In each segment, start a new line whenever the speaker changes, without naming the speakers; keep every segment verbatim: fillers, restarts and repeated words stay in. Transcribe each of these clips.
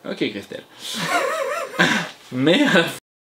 Ok Christelle. Mais... Euh...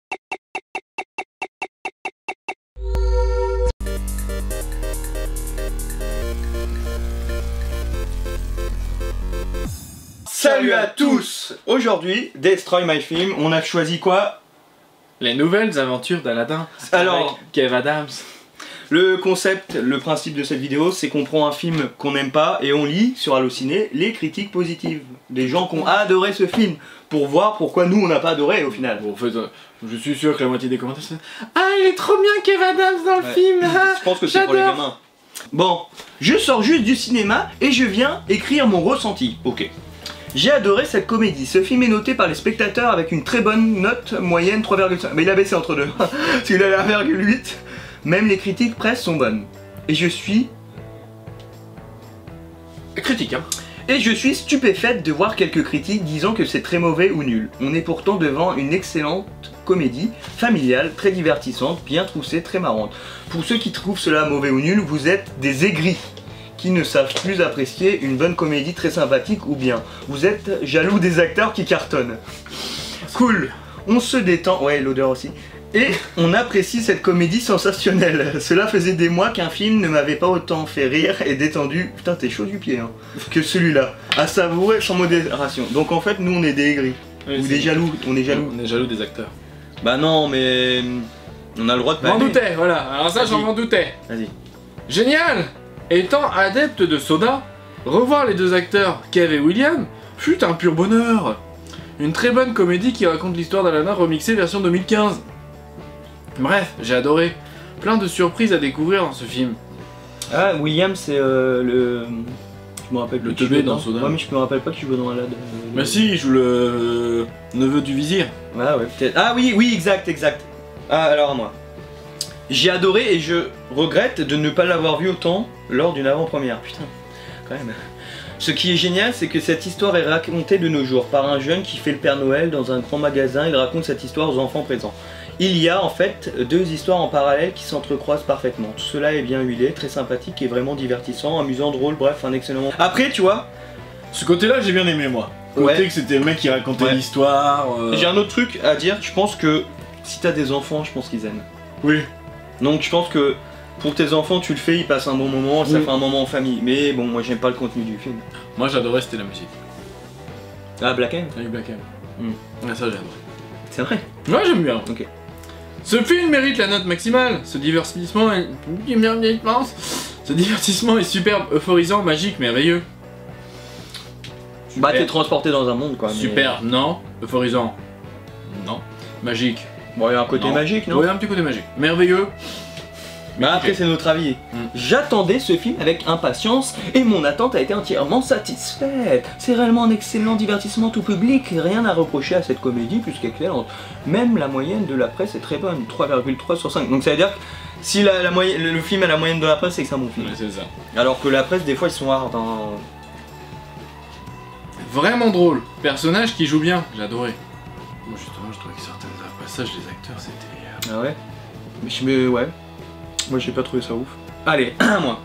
Salut à tous. Aujourd'hui, Destroy My Film, on a choisi quoi?
Les nouvelles aventures d'Aladin.
Alors,
Kev Adams.
Le concept, le principe de cette vidéo, c'est qu'on prend un film qu'on n'aime pas et on lit sur Allociné les critiques positives des gens qui ont adoré ce film pour voir pourquoi nous on n'a pas adoré au final.
Bon, en fait, euh, je suis sûr que la moitié des commentaires c'est ah, il est trop bien Kev Adams dans le
ouais.
film. Ah,
je pense que c'est pour les gamins. Bon, je sors juste du cinéma et je viens écrire mon ressenti. Ok. J'ai adoré cette comédie. Ce film est noté par les spectateurs avec une très bonne note moyenne trois virgule cinq. Mais il a baissé entre deux. Parce qu'il a la un virgule huit. Même les critiques presse sont bonnes. Et je suis...
Critique, hein.
Et je suis stupéfaite de voir quelques critiques disant que c'est très mauvais ou nul. On est pourtant devant une excellente comédie, familiale, très divertissante, bien troussée, très marrante. Pour ceux qui trouvent cela mauvais ou nul, vous êtes des aigris qui ne savent plus apprécier une bonne comédie très sympathique ou bien. Vous êtes jaloux des acteurs qui cartonnent. Cool, on se détend, ouais l'odeur aussi. Et on apprécie cette comédie sensationnelle. Cela faisait des mois qu'un film ne m'avait pas autant fait rire et détendu, putain t'es chaud du pied hein, que celui-là. À savourer sans modération. Donc en fait nous on est des aigris.
Oui,
ou des jaloux, on est jaloux.
On est jaloux des acteurs.
Bah non mais... On a le droit de pas
M'en
aimer.
doutais, voilà. Alors ça j'en m'en doutais.
Vas-y.
Génial. Étant adepte de soda, revoir les deux acteurs, Kev et William, fut un pur bonheur. Une très bonne comédie qui raconte l'histoire d'Aladin remixée version deux mille quinze. Bref, j'ai adoré. Plein de surprises à découvrir dans ce film.
Ah, William, c'est euh, le... Je me rappelle
le
plus.
teubé dans Soda.
Ouais, mais je me rappelle pas qui joue dans Alad.
Bah si, il joue le euh, neveu du vizir.
Ah ouais, peut-être. Ah oui, oui, exact, exact. Ah, alors à moi. J'ai adoré et je regrette de ne pas l'avoir vu autant lors d'une avant-première. Putain, quand même. Ce qui est génial, c'est que cette histoire est racontée de nos jours par un jeune qui fait le Père Noël dans un grand magasin. Il raconte cette histoire aux enfants présents. Il y a en fait deux histoires en parallèle qui s'entrecroisent parfaitement. Tout cela est bien huilé, très sympathique et vraiment divertissant, amusant, drôle, bref, un excellent moment. Après, tu vois,
ce côté-là, j'ai bien aimé moi. Le côté
ouais.
que c'était le mec qui racontait
ouais.
l'histoire. Euh...
J'ai un autre truc à dire, je pense que si t'as des enfants, je pense qu'ils aiment.
Oui.
Donc je pense que pour tes enfants, tu le fais, ils passent un bon moment, ça oui. fait un moment en famille. Mais bon, moi j'aime pas le contenu du film.
Moi j'adorais, c'était la musique.
Ah, Black M.
Avec Black M. Mm. Ouais, ça j'aime.
C'est vrai.
Ouais, j'aime bien.
Ok. Ce
film mérite la note maximale. Ce divertissement est... Ce divertissement est superbe, euphorisant, magique, merveilleux.
Super. Bah t'es transporté dans un monde quoi.
Super, mais... non. Euphorisant, non. Magique.
Bon, il y a un côté
non.
magique, non?
Oui, un petit côté magique. Merveilleux.
Bah après c'est notre avis. Mm. J'attendais ce film avec impatience et mon attente a été entièrement satisfaite. C'est réellement un excellent divertissement tout public, rien à reprocher à cette comédie plus qu'excellente. Même la moyenne de la presse est très bonne, trois virgule trois sur cinq. Donc ça veut dire que si la, la moyenne, le, le film a la moyenne de la presse, c'est que c'est un bon film.
Ouais, c'est ça.
Alors que la presse des fois ils sont hard. Hein.
Vraiment drôle. Personnage qui joue bien, j'ai adoré. Moi justement je trouvais que certains passages des acteurs c'était...
Ah ouais. Mais je me... ouais. Moi j'ai pas trouvé ça ouf. Allez, un moi.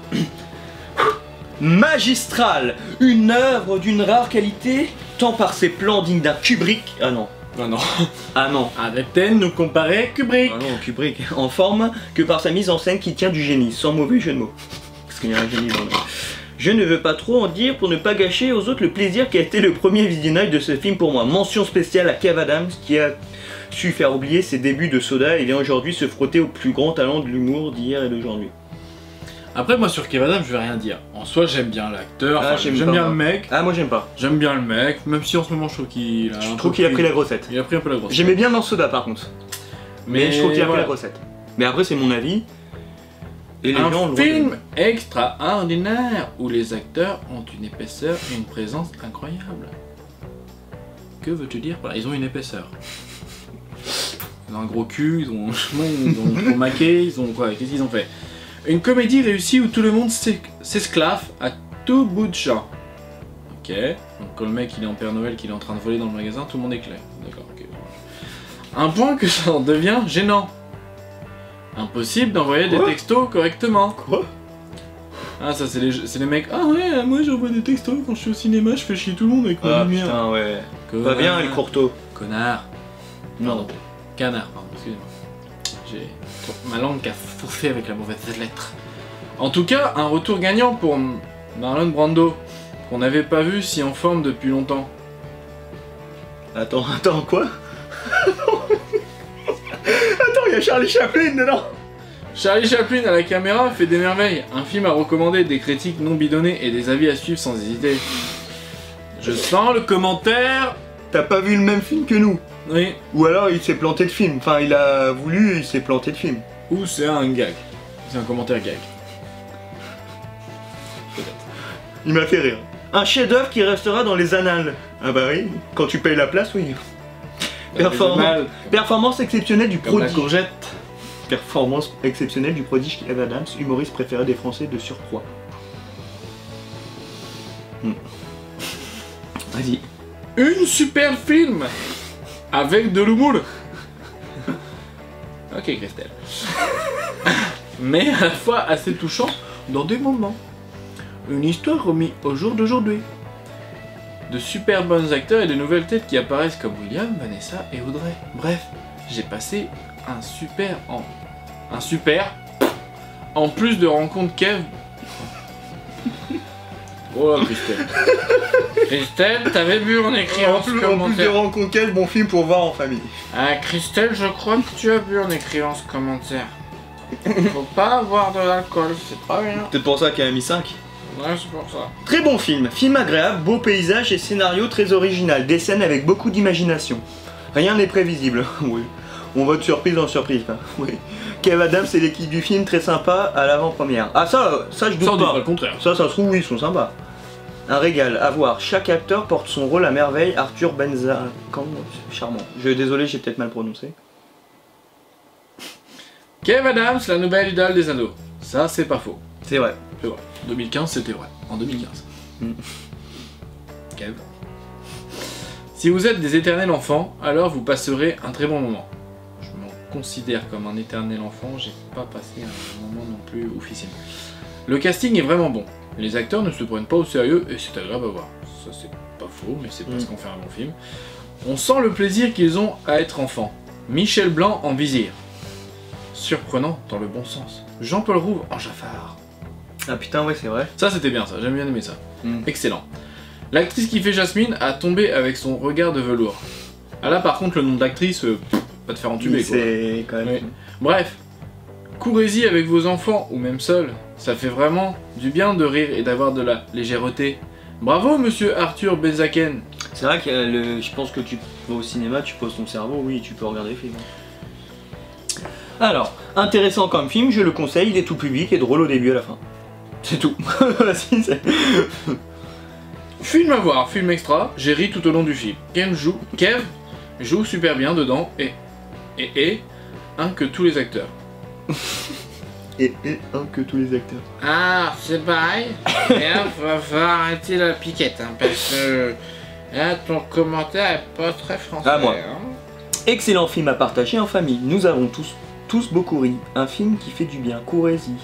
Magistral, une œuvre d'une rare qualité, tant par ses plans dignes d'un Kubrick. Ah non.
Ah non.
Ah non.
Arrêtez de nous comparer Kubrick.
Ah non, Kubrick. En forme que par sa mise en scène qui tient du génie, sans mauvais jeu de mots. Parce qu'il y a un génie dans le... Je ne veux pas trop en dire pour ne pas gâcher aux autres le plaisir qui a été le premier visionnage de ce film pour moi. Mention spéciale à Kev Adams qui a su faire oublier ses débuts de Soda et vient aujourd'hui se frotter au plus grand talent de l'humour d'hier et d'aujourd'hui.
Après moi sur Kev Adams je vais rien dire. En soi j'aime bien l'acteur, ah, enfin, j'aime bien moi. le mec.
Ah moi j'aime pas.
J'aime bien le mec, même si en ce moment je trouve qu'il a...
Je trouve qu'il a pris la grossette.
Il a pris un peu la grossette.
J'aimais bien dans Soda par contre. Mais, mais je trouve qu'il a voilà. pris la grossette. Mais après c'est mon avis.
Et les un gens film extraordinaire où les acteurs ont une épaisseur et une présence incroyable. Que veux-tu dire par là? Ils ont une épaisseur. Ils ont un gros cul, ils ont, ils ont trop maqué, ils ont quoi? Qu'est-ce qu'ils ont fait? Une comédie réussie où tout le monde s'esclaffe à tout bout de champ. Ok. Donc quand le mec il est en Père Noël, qu'il est en train de voler dans le magasin, tout le monde est clair. D'accord, ok. Un point que ça en devient gênant. Impossible d'envoyer des textos correctement.
Quoi?
Ah ça c'est les, les mecs, ah ouais, moi j'envoie des textos quand je suis au cinéma, je fais chier tout le monde avec ma
ah,
lumière.
Putain, ouais. Va bien, El Courto.
Connard.
Non.
Pardon. Canard, pardon, excusez-moi. J'ai ma langue qui a fouffé avec la mauvaise lettre. En tout cas, un retour gagnant pour Marlon Brando, qu'on n'avait pas vu si en forme depuis longtemps.
Attends, attends, quoi? Attends, il y a Charlie Chaplin dedans.
Charlie Chaplin à la caméra fait des merveilles. Un film à recommander, des critiques non bidonnées et des avis à suivre sans hésiter. Je sens le commentaire.
T'as pas vu le même film que nous?
Oui.
Ou alors il s'est planté de film. Enfin, il a voulu, il s'est planté de film.
Ou c'est un gag. C'est un commentaire gag. Peut-être.
Il m'a fait rire. Un chef-d'œuvre qui restera dans les annales. Ah bah oui, quand tu payes la place, oui. Performance, Performance exceptionnelle du
Comme la
prodige.
courgette.
Performance exceptionnelle du prodige Kev Adams, humoriste préféré des Français de surcroît. Hmm. Vas-y.
Une super film avec de l'humour. Ok, Christelle. Mais à la fois assez touchant dans des moments. Une histoire remise au jour d'aujourd'hui. De super bons acteurs et de nouvelles têtes qui apparaissent comme William, Vanessa et Audrey. Bref, j'ai passé un super en... Un super... En plus de rencontres Kev... Oh là, Christelle. Christelle, t'avais vu en écrivant
En
ce
plus, en plus de
commentaire.
rencontres, quel bon film pour voir en famille.
Ah, Christelle, je crois que tu as bu en écrivant ce commentaire. Faut pas avoir de l'alcool, c'est pas bien.
Peut-être pour ça qu'elle a mis cinq.
Ouais, c'est pour ça.
Très bon film, film agréable, beau paysage et scénario très original, des scènes avec beaucoup d'imagination. Rien n'est prévisible, oui. On va de surprise en surprise, hein. Oui. Kev Adams et l'équipe du film très sympa à l'avant-première. Ah ça, ça je doute
Ça, on dit
pas.
pas le contraire.
Ça, ça se trouve, oui, ils sont sympas. Un régal à voir. Chaque acteur porte son rôle à merveille. Arthur Benzakan, charmant. Je désolé, j'ai peut-être mal prononcé.
Kev Adams, la nouvelle idole des ados. Ça, c'est pas faux.
C'est vrai.
C'est vrai. deux mille quinze, c'était vrai. En deux mille quinze.
Mm.
Kev. Si vous êtes des éternels enfants, alors vous passerez un très bon moment. Je me considère comme un éternel enfant, j'ai pas passé un moment non plus oufissime. Le casting est vraiment bon. Les acteurs ne se prennent pas au sérieux et c'est agréable à voir. Ça, c'est pas faux, mais c'est parce
Mm.
qu'on fait un bon film. On sent le plaisir qu'ils ont à être enfants. Michel Blanc en vizir. Surprenant dans le bon sens. Jean-Paul Rouve en Jafar.
Ah putain, ouais, c'est vrai.
Ça, c'était bien, ça. J'aime bien aimer ça.
Mm.
Excellent. L'actrice qui fait Jasmine a tombé avec son regard de velours. Ah là, par contre, le nom de l'actrice, euh, pff, va te faire entuber, quoi.
C'est quand même.
Oui. Bref, courez-y avec vos enfants, ou même seuls. Ça fait vraiment du bien de rire et d'avoir de la légèreté. Bravo, monsieur Arthur Benzaken.
C'est vrai que euh, le... je pense que tu vas au cinéma, tu poses ton cerveau, oui, tu peux regarder le film. Alors, intéressant comme film, je le conseille, il est tout public et drôle au début et à la fin. C'est tout. Vas-y, c'est...
Film à voir, film extra, j'ai ri tout au long du film. Kev joue, Kev joue super bien dedans et, et, et, un que tous les acteurs.
Et, et un que tous les acteurs.
Ah, c'est pareil. Là, va falloir arrêter la piquette, hein, parce que là, ton commentaire est pas très français.
Ah, moi.
Hein.
Excellent film à partager en famille. Nous avons tous, tous beaucoup ri. Un film qui fait du bien. Courez-y.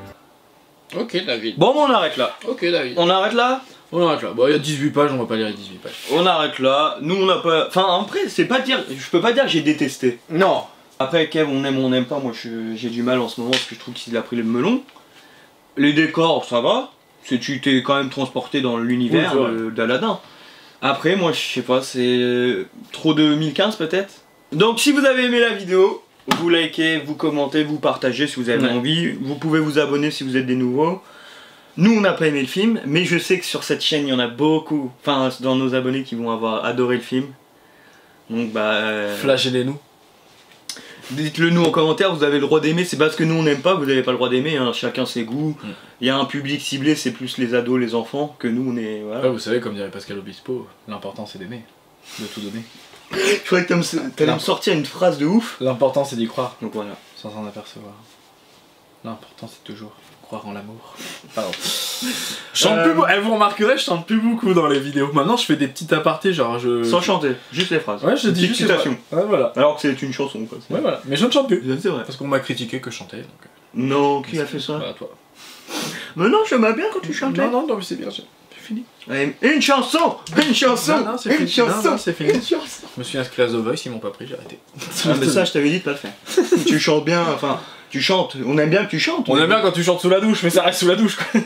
Ok, David.
Bon, on arrête là.
Ok, David.
On arrête là.
On arrête là. Bon, il y a dix-huit pages, on va pas lire les dix-huit pages.
On arrête là. Nous, on n'a pas. Enfin, après, c'est pas dire. Je peux pas dire que j'ai détesté.
Non.
Après, Kev, on aime ou on n'aime pas. Moi, je- j'ai du mal en ce moment parce que je trouve qu'il a pris le melon. Les décors, ça va. C'est tu t'es quand même transporté dans l'univers
Oui, c'est vrai.
euh, d'Aladin. Après, moi, je sais pas, c'est trop de deux mille quinze peut-être. Donc, si vous avez aimé la vidéo, vous likez, vous commentez, vous partagez si vous avez
Ouais.
envie. Vous pouvez vous abonner si vous êtes des nouveaux. Nous, on n'a pas aimé le film, mais je sais que sur cette chaîne, il y en a beaucoup, enfin, dans nos abonnés qui vont avoir adoré le film. Donc, bah. euh,
Flagellez-nous.
Dites-le nous en commentaire, vous avez le droit d'aimer, c'est parce que nous on n'aime pas, vous n'avez pas le droit d'aimer, hein. Chacun ses goûts.
Mm.
Il y a un public ciblé, c'est plus les ados, les enfants, que nous on est. Voilà.
Après, vous savez, comme dirait Pascal Obispo, l'important c'est d'aimer, de tout donner.
Je croyais que t'allais me sortir une phrase de ouf.
L'important c'est d'y croire,
Donc voilà.
sans s'en apercevoir. L'important c'est toujours croire en l'amour. Pardon. Je chante
Euh,
plus beaucoup. Eh, vous remarquerez, je chante plus beaucoup dans les vidéos. Maintenant, je fais des petits apartés, genre je.
Sans chanter, juste les phrases.
Ouais, je dis
Petite
juste les
citation.
phrases. Ouais, voilà.
Alors que c'est une chanson quoi.
Ouais, voilà. Mais je ne chante plus.
C'est vrai.
Parce qu'on m'a critiqué que je chantais. Donc...
Non, qui a fait ça?
Bah, toi.
Mais non, je m'aime bien quand tu chantais.
Non, non, non, mais c'est bien. j'ai- fini.
Allez, une chanson Une chanson
Non, non, c'est
Une
fini.
chanson
Non, non, c'est fini.
Une chanson.
Je me suis inscrit à The Voice, ils m'ont pas pris, j'ai arrêté.
Ah, mais ça, je t'avais dit de pas le faire. Tu chantes bien, enfin, tu chantes. On aime bien que tu chantes.
On aime bien quand tu chantes sous la douche, mais ça reste sous la douche, quoi.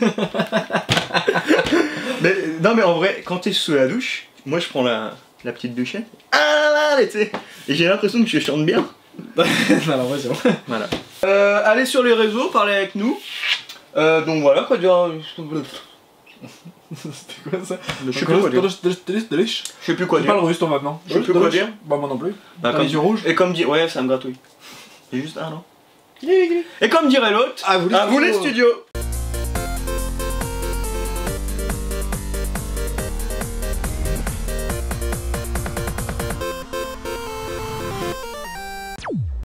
Mais, non, mais en vrai, quand t'es sous la douche, moi je prends la, la petite douchette. Ah là là, tu sais. Et j'ai l'impression que je chante bien.
Non, l'impression.
Voilà. Euh, allez sur les réseaux, parlez avec nous. Euh, donc voilà, quoi dire.
C'était quoi ça?
Je sais plus quoi dire.
Je
Je sais plus quoi
sais
dire.
pas le russe, toi, maintenant.
Je sais plus quoi dire.
Bah, moi non plus.
Bah,
T'as
comme-
les yeux rouges.
Et comme dire. Ouais, ça me gratouille. C'est juste un, non? Et comme dirait l'autre,
Ah, vous les
à vous les
studios.
studios.